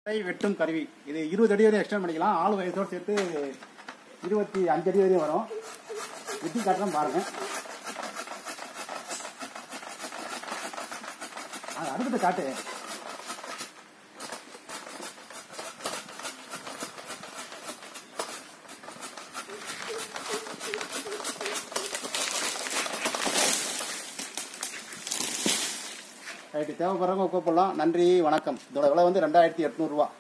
வெட்டும் கருவி இது 20 அடி வரையும் எக்ஸ்டெண்ட் பண்ணிக்கலாம். ஆள் வயசோடு சேர்த்து 25 அடி வரையும் வரும். வெட்டி காட்டுறோம் பாருங்க. அடுத்து காட்டு. ரைட்டு, தேவைப்படுறவங்க கூப்பிடலாம். நன்றி, வணக்கம். இதோட விலை வந்து 2800 ரூபா.